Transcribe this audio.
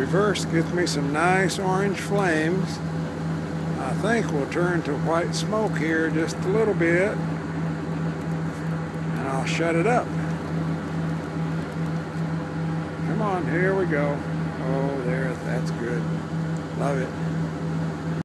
Reverse gets me some nice orange flames. I think we'll turn to white smoke here just a little bit, and I'll shut it up. Come on, here we go. Oh, there, that's good. Love it.